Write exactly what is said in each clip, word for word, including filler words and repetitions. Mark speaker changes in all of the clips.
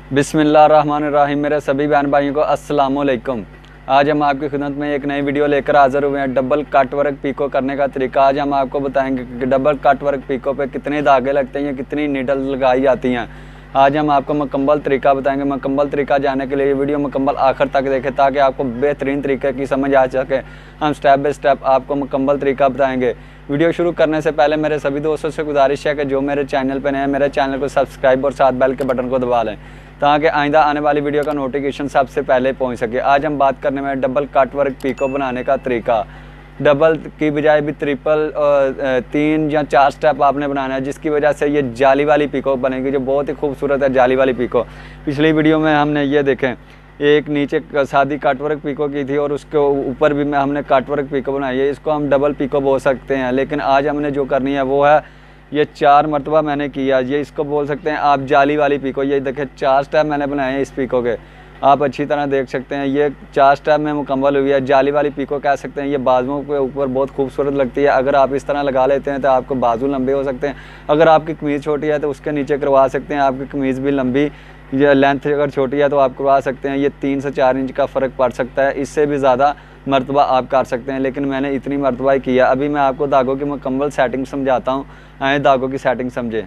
Speaker 1: बिस्मिल्लाहिर्रहमानिर्रहीम। मेरे सभी बहन भाइयों को अस्सलाम वालेकुम। आज हम आपकी खिदमत में एक नई वीडियो लेकर हाज़िर हुए हैं। डबल कट वर्क पीको करने का तरीका आज हम आपको बताएंगे कि डबल कट वर्क पीको पे कितने धागे लगते हैं, कितनी नीडल लगाई जाती हैं। आज हम आपको मुकम्मल तरीका बताएंगे। मुकम्मल तरीका जानने के लिए ये वीडियो मुकम्मल आखिर तक देखें ताकि आपको बेहतरीन तरीके की समझ आ सके। हम स्टेप बाय स्टेप आपको मुकम्मल तरीका बताएंगे। वीडियो शुरू करने से पहले मेरे सभी दोस्तों से गुजारिश है कि जो मेरे चैनल पर नए हैं मेरे चैनल को सब्सक्राइब और साथ बेल के बटन को दबा लें ताकि आइंदा आने वाली वीडियो का नोटिफिकेशन सबसे पहले पहुंच सके। आज हम बात करने में डबल कट वर्क पीको बनाने का तरीका। डबल की बजाय भी ट्रिपल तीन या चार स्टेप आपने बनाना है, जिसकी वजह से ये जाली वाली पीको बनेगी जो बहुत ही खूबसूरत है। जाली वाली पीको पिछली वीडियो में हमने ये देखें, एक नीचे सादी कट वर्क पीको की थी और उसके ऊपर भी में हमने कट वर्क पीको बनाई है। इसको हम डबल पीको बोल सकते हैं, लेकिन आज हमने जो करनी है वो है ये चार मरतबा मैंने किया, ये इसको बोल सकते हैं आप जाली वाली पीको। ये देखें चार स्टेप मैंने बनाए हैं इस पीको के, आप अच्छी तरह देख सकते हैं। ये चार स्टेप में मुकम्मल हुई है। जाली वाली पीको कह सकते हैं। ये बाजुओं के ऊपर बहुत खूबसूरत लगती है। अगर आप इस तरह लगा लेते हैं तो आपको बाजू लंबे हो सकते हैं। अगर आपकी कमीज़ छोटी है तो उसके नीचे करवा सकते हैं। आपकी कमीज़ भी लंबी या लेंथ अगर छोटी है तो आप करवा सकते हैं। ये तीन से चार इंच का फ़र्क पड़ सकता है, इससे भी ज़्यादा मरतबा आप कर सकते हैं, लेकिन मैंने इतनी मरतबा ही किया। अभी मैं आपको धागों की मुकम्मल सेटिंग समझाता हूँ। आए धागों की सेटिंग समझें।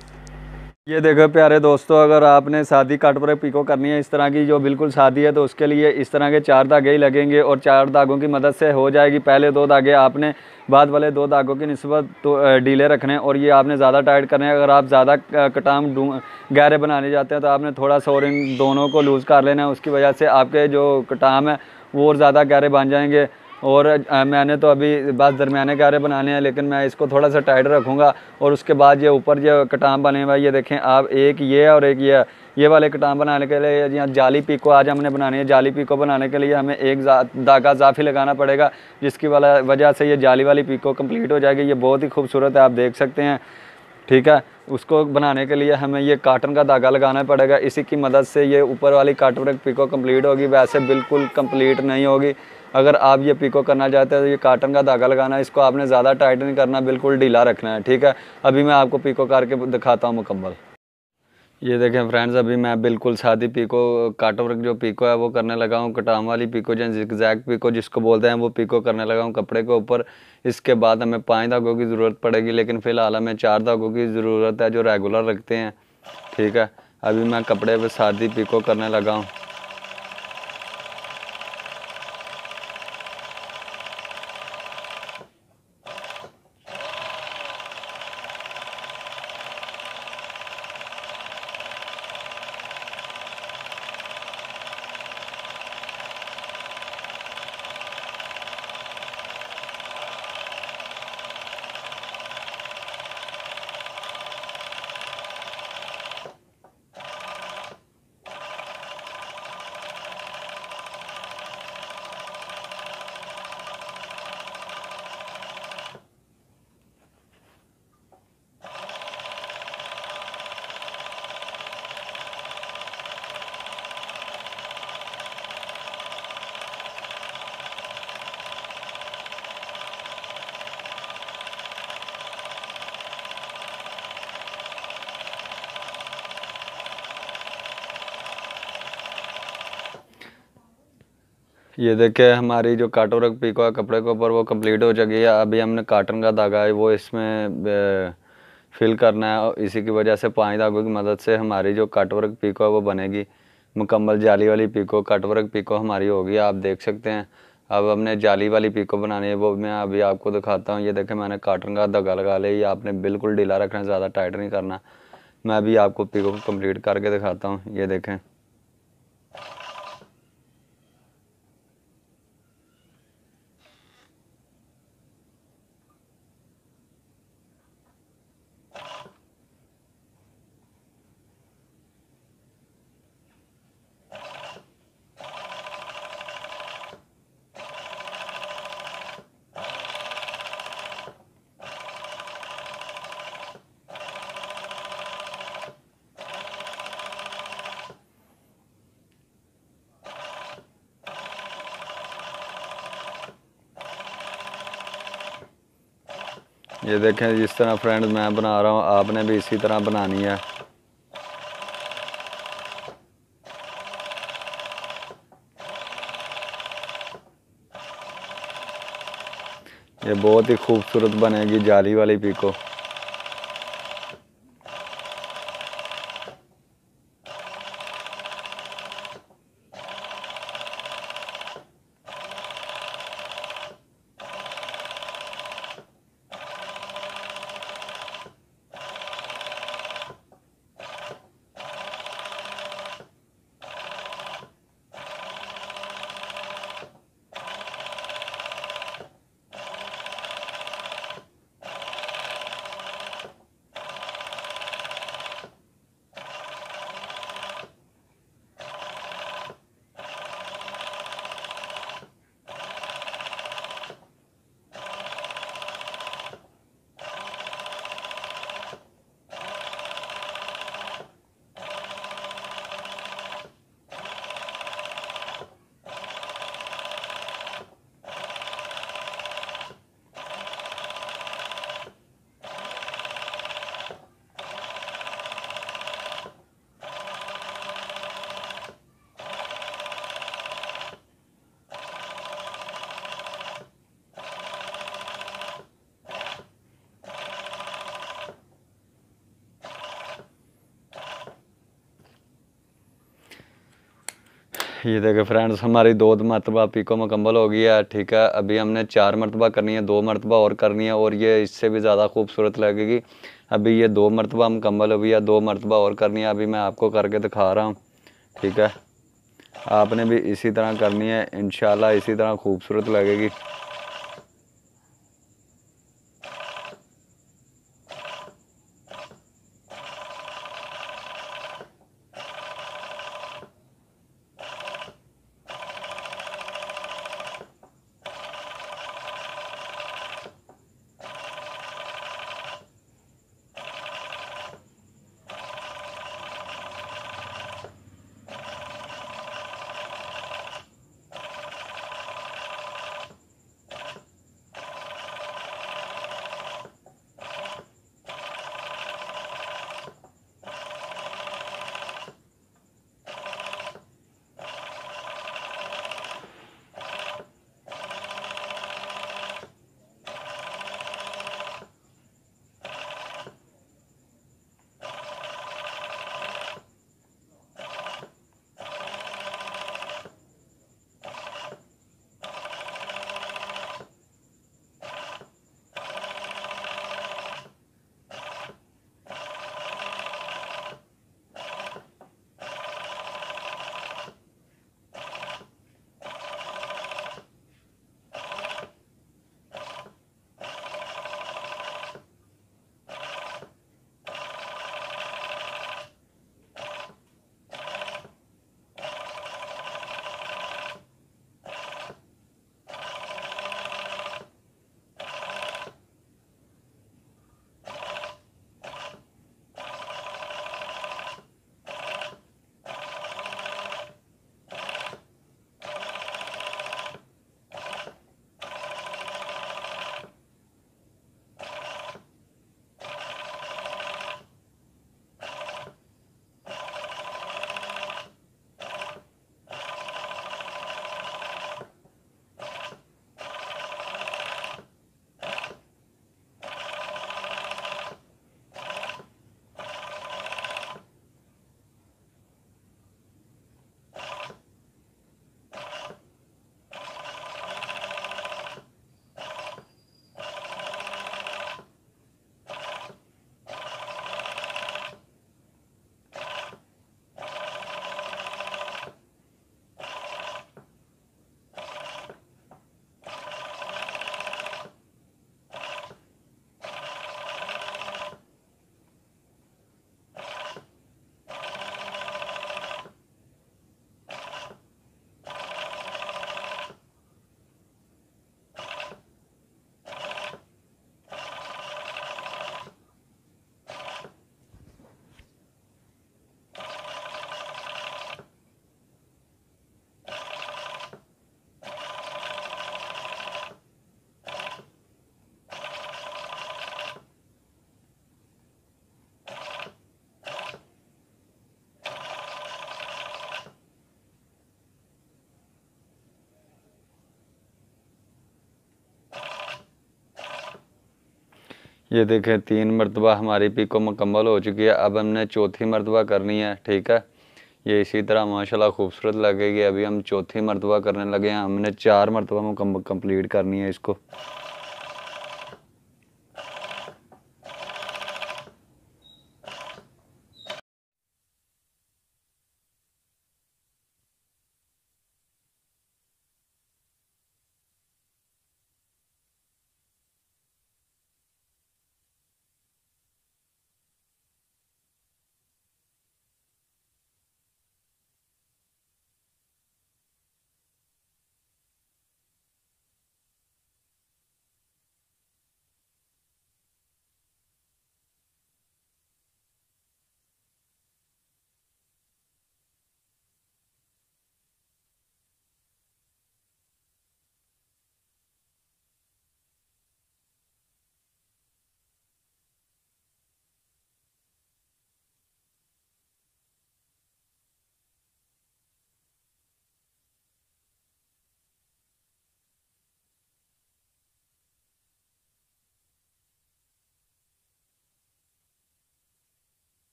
Speaker 1: ये देखो प्यारे दोस्तों, अगर आपने सादी कट वर्क पीको करनी है इस तरह की जो बिल्कुल सादी है तो उसके लिए इस तरह के चार धागे ही लगेंगे और चार धागों की मदद से हो जाएगी। पहले दो धागे आपने बाद वाले दो धागों की निस्बत तो ढीले रखने हैं और ये आपने ज़्यादा टाइट करने हैं। अगर आप ज़्यादा कटाम गहरे बनाने जाते हैं तो आपने थोड़ा सा और इन दोनों को लूज़ कर लेना है। उसकी वजह से आपके जो कटाम है वो और ज़्यादा गहरे बन जाएंगे। और आ, मैंने तो अभी बस दरमियाने गहरे बनाने हैं, लेकिन मैं इसको थोड़ा सा टाइट रखूँगा। और उसके बाद ये ऊपर जो कटाम बने हुए ये देखें आप, एक ये और एक ये ये वाले कटाम बनाने के लिए यहाँ जाली पीको आज हमने बनानी है। जाली पीको बनाने के लिए हमें एक धागा इजाफी लगाना पड़ेगा, जिसकी वाला वजह से ये जाली वाली पीको कंप्लीट हो जाएगी। ये बहुत ही खूबसूरत है, आप देख सकते हैं। ठीक है, उसको बनाने के लिए हमें ये काटन का धागा लगाना पड़ेगा। इसी की मदद से ये ऊपर वाली कट वर्क पीको कंप्लीट होगी, वैसे बिल्कुल कंप्लीट नहीं होगी। अगर आप ये पीको करना चाहते हैं तो ये काटन का धागा लगाना है। इसको आपने ज़्यादा टाइट नहीं करना, बिल्कुल ढीला रखना है। ठीक है, अभी मैं आपको पीको करके दिखाता हूँ मुकम्मल। ये देखें फ्रेंड्स, अभी मैं बिल्कुल सादी पीको कट वर्क जो पीको है वो करने लगा हूँ। कटाम वाली पीको जो ज़िगज़ैग पीको जिसको बोलते हैं वो पीको करने लगा हूँ कपड़े के ऊपर। इसके बाद हमें पाँच धागों की ज़रूरत पड़ेगी, लेकिन फ़िलहाल हमें चार धागों की ज़रूरत है जो रेगुलर रखते हैं। ठीक है, अभी मैं कपड़े पर सादी पीको करने लगा हूँ। ये देखे हमारी जो कट वर्क पीको है कपड़े के ऊपर वो कंप्लीट हो चुकी है। अभी हमने काटन का धागा है वो इसमें फिल करना है। इसी की वजह से पाँच धागों की मदद से हमारी जो कट वर्क पीको है वो बनेगी मुकम्मल। जाली वाली पीको कट वर्क पीको हमारी होगी, आप देख सकते हैं। अब हमने जाली वाली पीको बनानी है, वो मैं अभी आपको दिखाता हूँ। ये देखें मैंने काटन का धागा लगा लिया। ये आपने बिल्कुल ढीला रखना, ज़्यादा टाइट नहीं करना। मैं अभी आपको पीको को कम्प्लीट करके दिखाता हूँ। ये देखें, ये देखें जिस तरह फ्रेंड्स मैं बना रहा हूँ आपने भी इसी तरह बनानी है। ये बहुत ही खूबसूरत बनेगी जाली वाली पीको। ये देखे फ्रेंड्स, हमारी दो मरतबा पीको मुकम्मल हो गई है। ठीक है, अभी हमने चार मरतबा करनी है, दो मरतबा और करनी है और ये इससे भी ज़्यादा खूबसूरत लगेगी। अभी ये दो मरतबा मुकम्मल हुई है, दो मरतबा और करनी है। अभी मैं आपको करके दिखा रहा हूँ। ठीक है, आपने भी इसी तरह करनी है, इंशाल्लाह इसी तरह खूबसूरत लगेगी। ये देखें तीन मरतबा हमारी पिको मुकम्मल हो चुकी है। अब हमने चौथी मरतबा करनी है, ठीक है। ये इसी तरह माशाल्लाह खूबसूरत लगेगी। अभी हम चौथी मरतबा करने लगे हैं, हमने चार मरतबा मुकम्मल कंप्लीट करनी है इसको।